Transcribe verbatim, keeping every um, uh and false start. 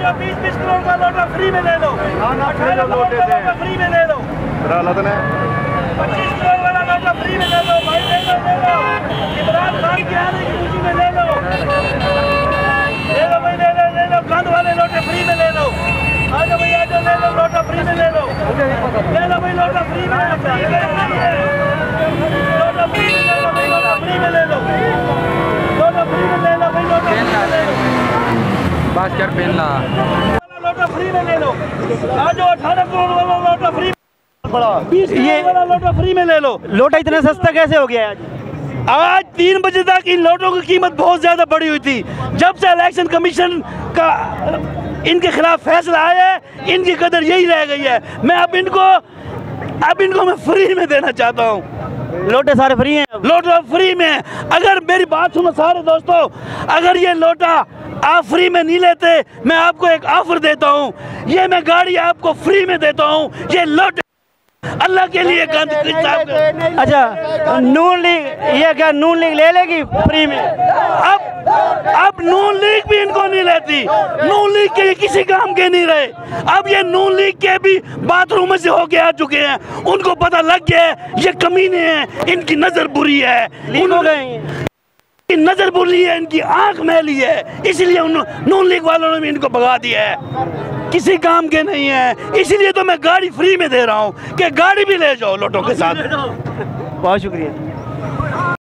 बीस बीस करोड़ का लोटा फ्री में ले लो, अठारह करोड़ का लोटा फ्री में ले लो, पच्चीस करोड़ वाला लोटा फ्री में ले लो भाई, ले लो ले लो, इमरान खान के आने की खुशी में ले लो, ले लो भाई ले लो ले लो, गंद वाले लोटे फ्री में ले लो, आ जाओ भाई आ जाओ, ले लो लोटा फ्री में ले लो, ले लो भाई लोटा फ्री में, फ्री में लोटा फ्री में ले लो भाई, लोटा फ्री में ले लो, लोटा फ्री में ले लो भाई, लोटा फ्री में ले लो, बस कर पहन ला, लोटा फ्री में ले लो, आ जाओ अठारह करोड़ वाला लोटा फ्री, बीस करोड़ वाला लोटा फ्री में ले लो। लोटा इतना सस्ता कैसे हो गया आज? आज तीन बजे तक इन लोटों की कीमत बहुत ज्यादा बढ़ी हुई थी। जब से इलेक्शन कमीशन का इनके खिलाफ फैसला आया है, इनकी कदर यही रह गई है। मैं अब इनको अब इनको मैं फ्री में देना चाहता हूँ। लोटे सारे फ्री हैं? लोटा फ्री में। अगर मेरी बात सुनो सारे दोस्तों, अगर ये लोटा आप फ्री में नहीं लेते, मैं आपको एक ऑफर देता हूँ, ये मैं गाड़ी आपको फ्री में देता हूँ। ये लोटे अल्लाह के लिए गंद। अच्छा, नून लीग ये क्या नून लीग ले लेगी फ्री में? अब अब नून लीग भी इनको नहीं लेती, नून लीग के किसी काम के नहीं रहे। अब ये नून लीग के भी बाथरूम से होके आ चुके हैं, उनको पता लग गया है ये कमीने हैं, इनकी नजर बुरी है, इनकी नजर बुरी है, इनकी आंख मैली है, इसलिए नून लीग वालों ने भी इनको भगा दिया है, किसी काम के नहीं है। इसलिए तो मैं गाड़ी फ्री में दे रहा हूँ कि गाड़ी भी ले जाओ लोटों के साथ। बहुत शुक्रिया।